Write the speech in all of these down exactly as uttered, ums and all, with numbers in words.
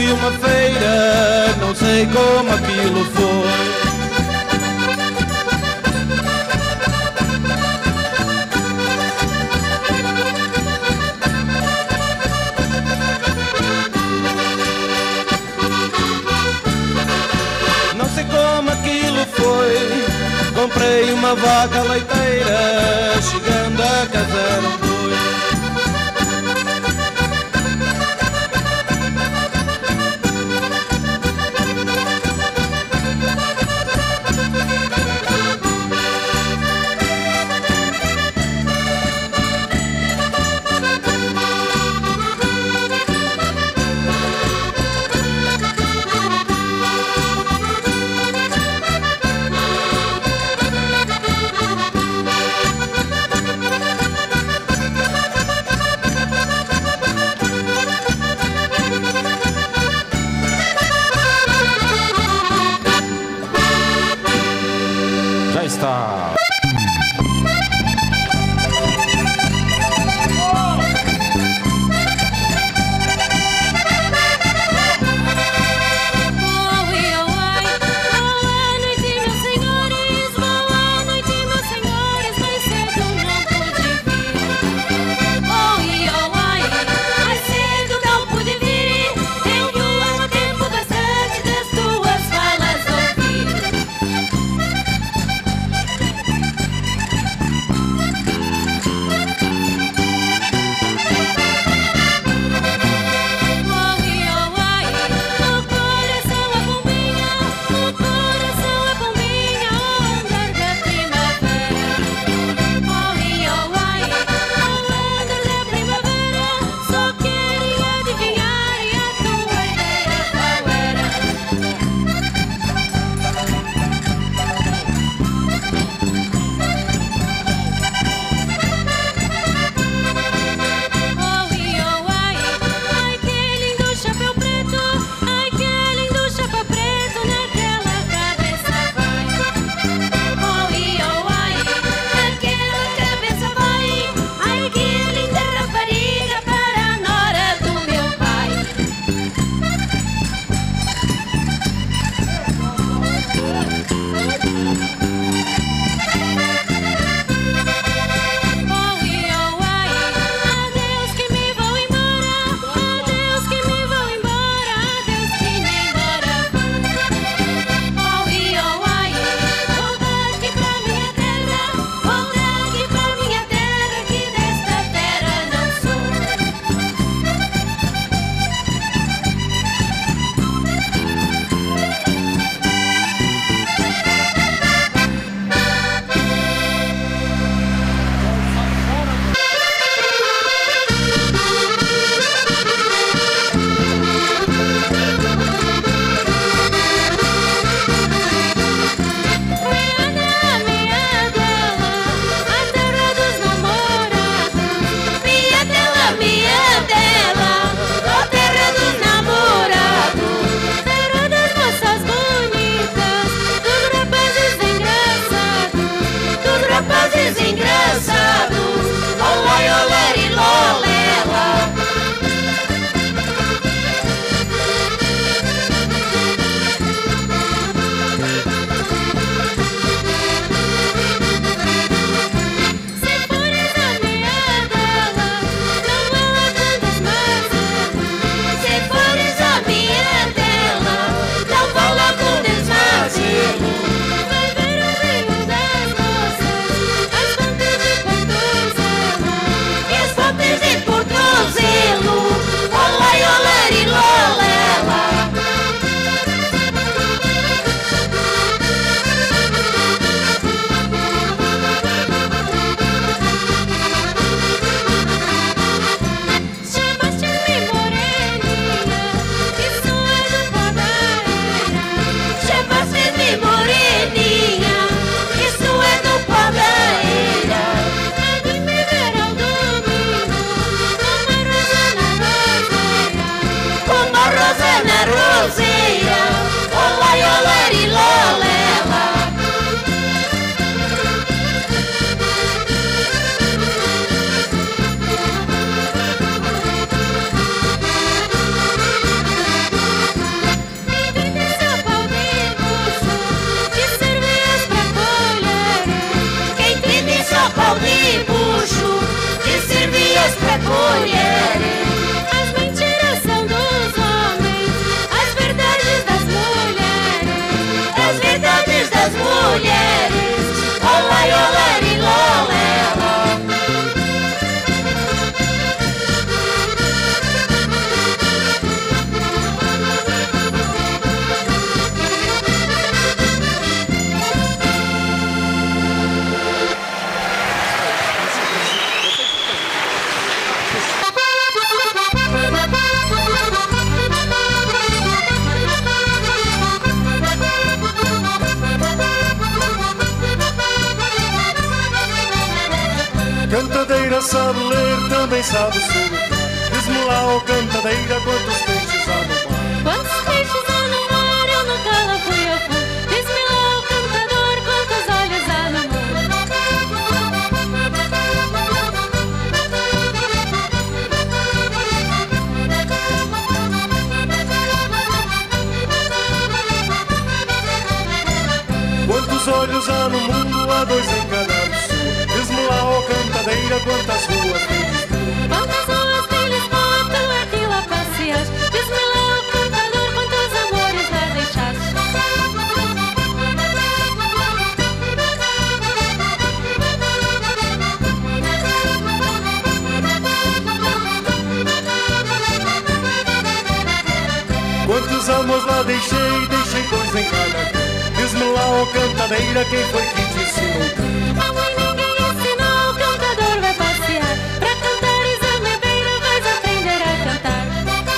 fui uma feira, não sei como aquilo foi. Não sei como aquilo foi. Comprei uma vaca leiteira, chegando a casa era um boi. Já está. mulheres. As mentiras são dos homens, as verdades das mulheres. As verdades das mulheres. Olá, olá, ilolela. Cantadeira sabe ler, também sabe soltar. Diz-me lá, oh cantadeira, quantos peixes há no mar? Quantos peixes há no mar? Eu nunca lá fui a fundo. Diz-me lá, o cantador, quantos olhos há no mundo? Quantos olhos há no mundo? Há dois em cada pessoa. Diz-me lá, oh cantadeira, quantas ruas tens? Quantas ruas tem Lisboa, tu aqui lá passeas? Diz-me lá, o cantador, quantos amores lá deixaste? Quantos amores lá deixei, deixei dois em cada canto. Diz-me lá, oh cantadeira, quem foi que te ensinou? A mãe ninguém ensinou, o cantador vai passear. Pra cantares a minha beira, vais aprender a cantar.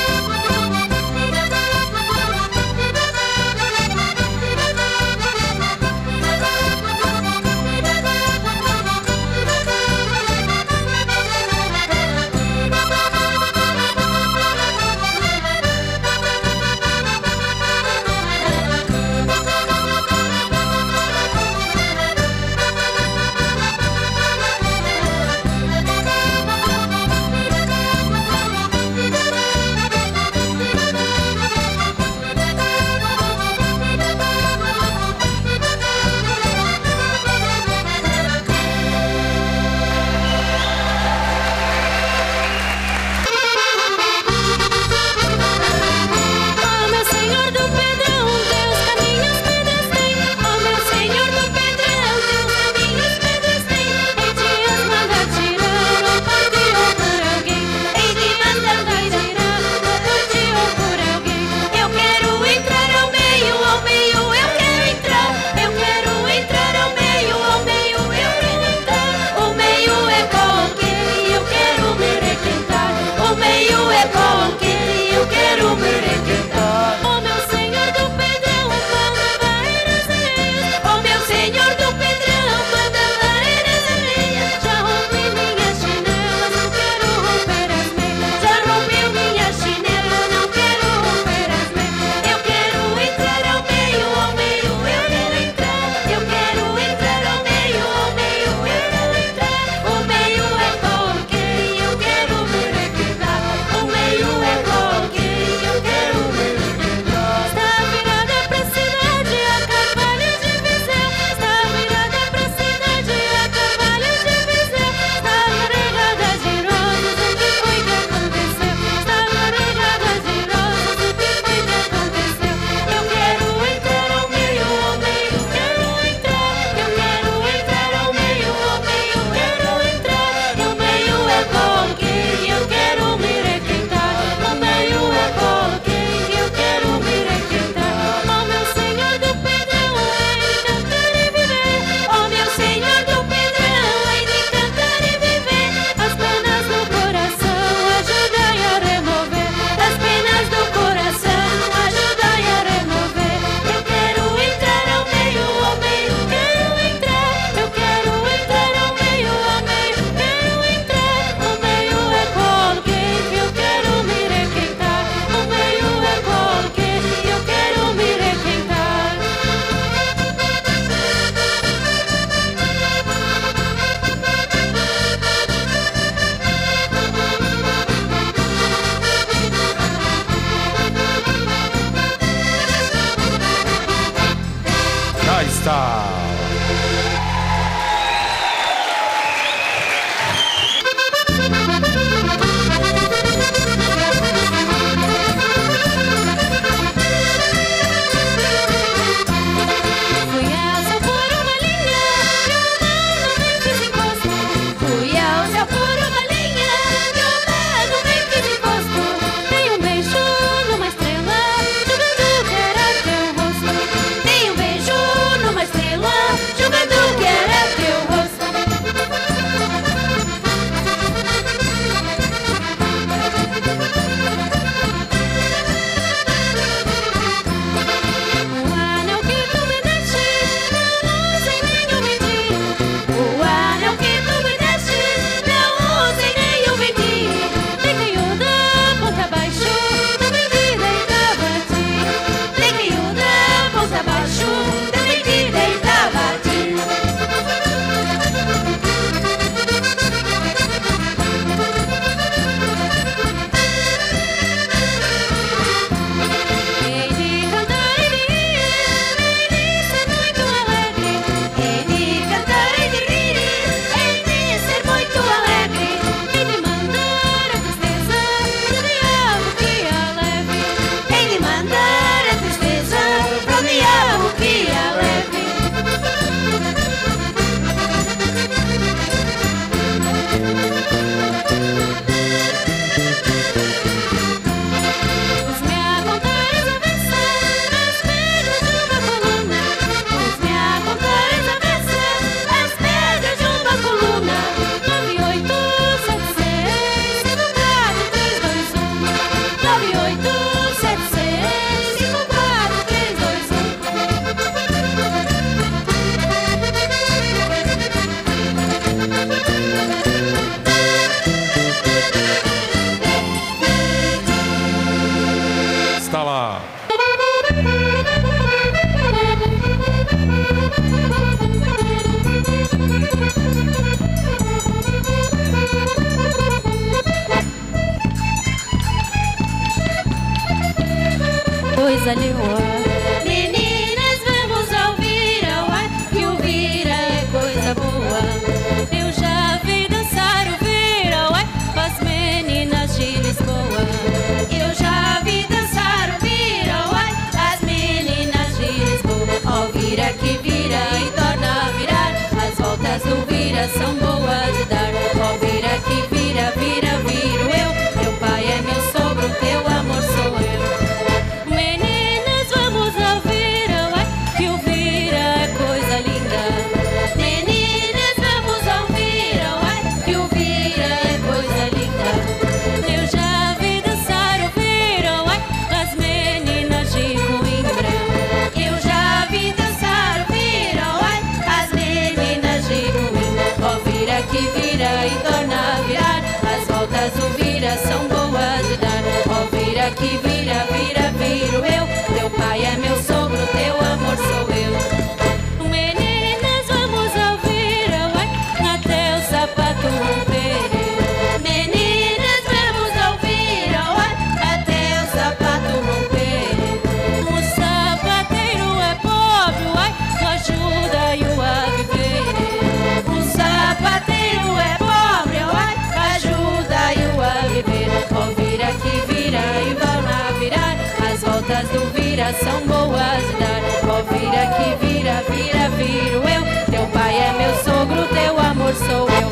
Oh, meu senhor do Pedrão, teus caminhos pedras têm. Oh, meu senhor do Pedrão, teus caminhos pedras têm. Hei de as mandar tirar, ou por ti ou por alguém. Hei de mandar tirar, ou por ti ou por alguém. Eu quero entrar ao meio, ao meio, eu quero entrar. Eu quero entrar ao meio, ao meio, eu quero entrar. O meio é com quem eu quero me requentar. O meio é com quem eu quero me requentar. Oh, meu senhor do Pedrão, manda vareiras areias. Oh, meu senhor do Pedrão, manda vareiras areias. Já rompi minha chinela, não quero romper as meias. Já rompeu minha chinela, não quero romper as meias. Eu quero entrar ao meio, ao meio, eu quero entrar. Eu quero entrar ao meio, ao meio, eu quero entrar. O meio é com quem eu quero me requentar. O meio é com quem eu quero me requentar. Está virada pra cidade a cavalo de Viseu. Está virada pra cidade a cavalo de Viseu. Está regada de rosas, o que foi que aconteceu? Está regada de rosas, o que foi que aconteceu? Eu quero entrar ao meio, ao meio, quero entrar. Eu quero entrar ao meio, ao meio, quero entrar. O meio é com quem eu quero me requentar. O meio é com quem eu quero me requentar. Oh, meu senhor do Pedrão, hei de cantar e viver. Oh, meu senhor do Pedrão, hei de cantar e viver. As penas do coração, ajudai a remover. As penas do coração, ajudai a remover. Eu quero entrar ao meio, ao meio, quero entrar. Eu quero entrar ao meio, ao meio, quero entrar. O meio é com quem eu quero me requentar. O meio é com quem eu quero me requentar. Já está. são boas de dar. Ó, vira que vira, vira, viro eu. Teu pai é meu sogro, teu amor sou eu.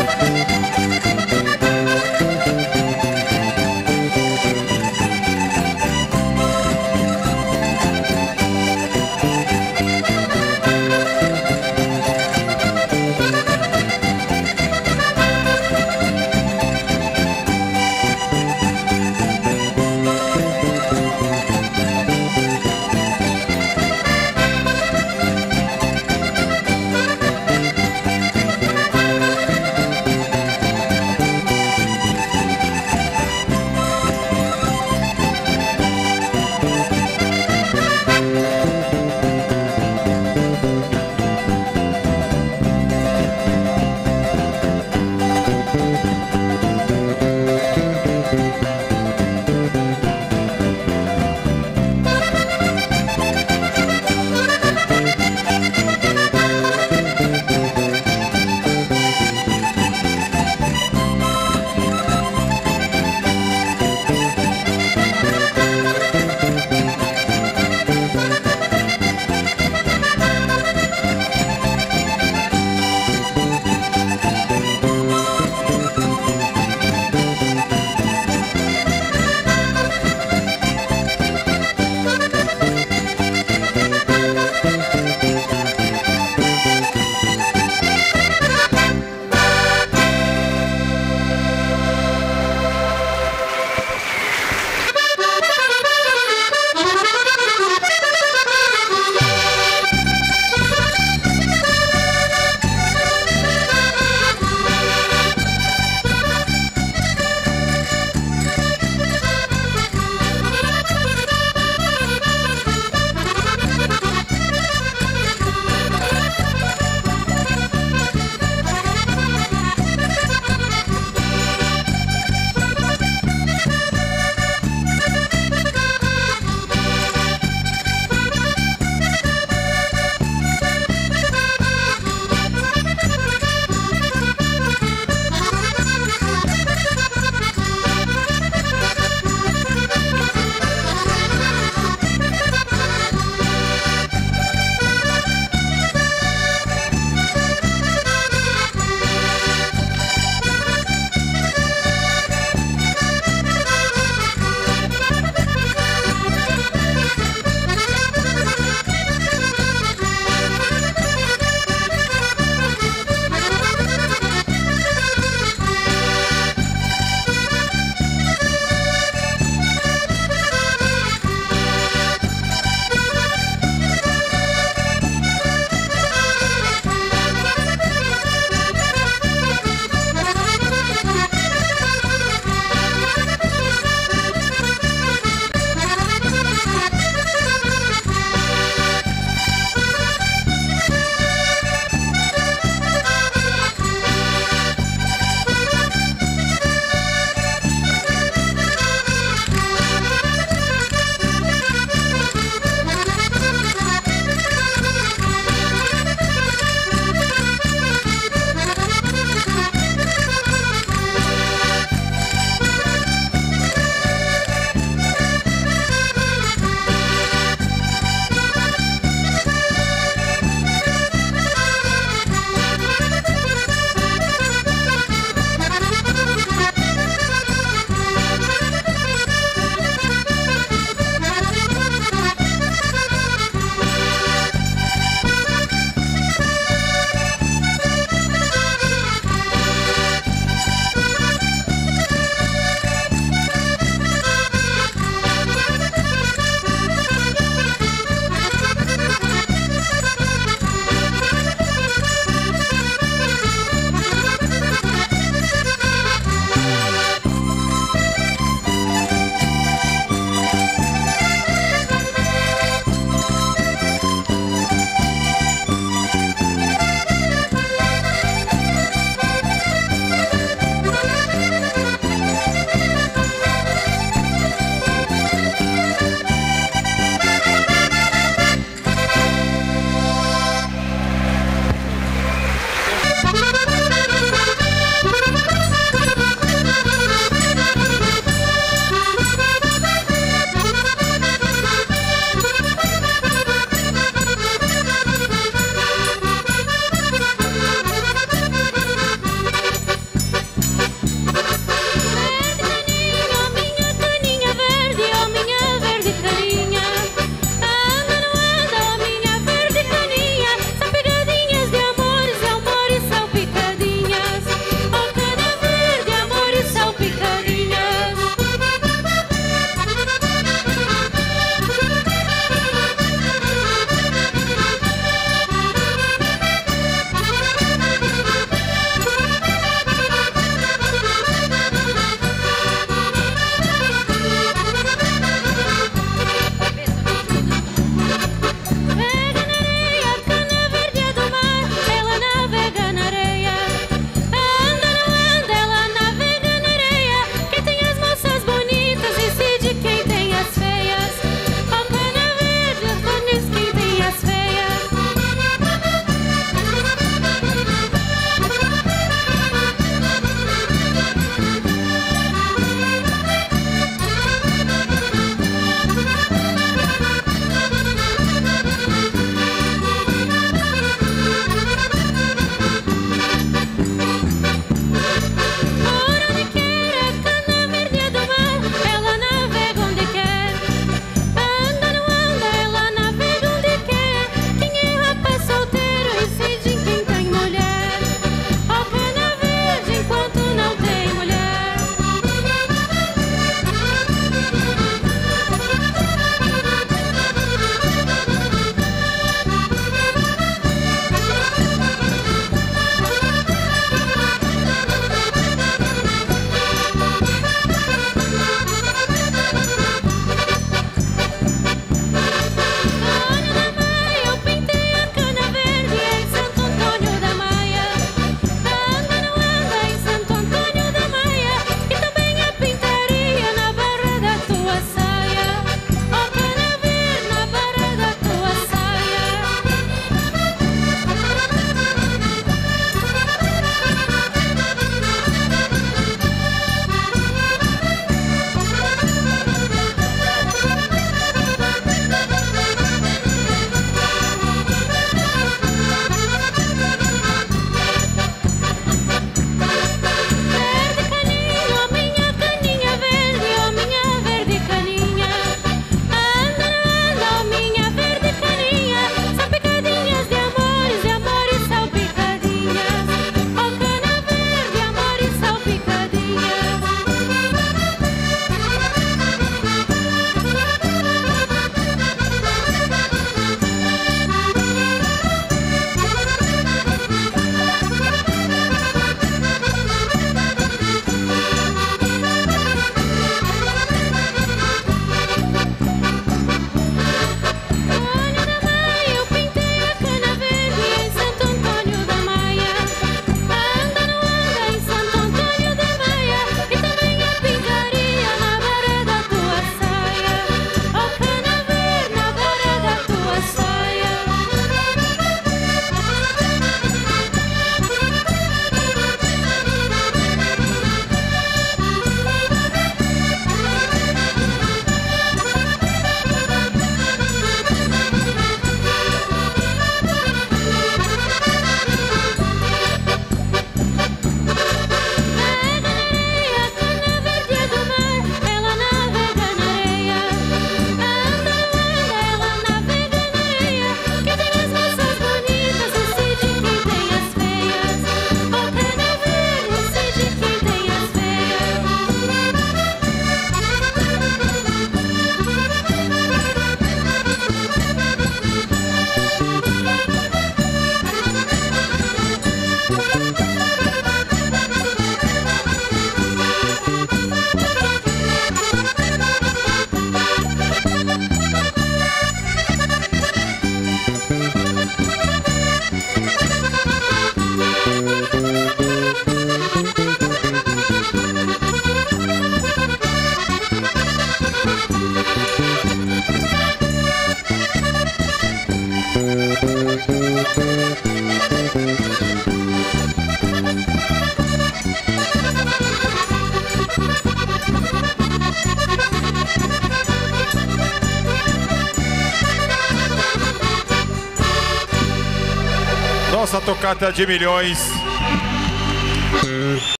Nossa tocata de milhões.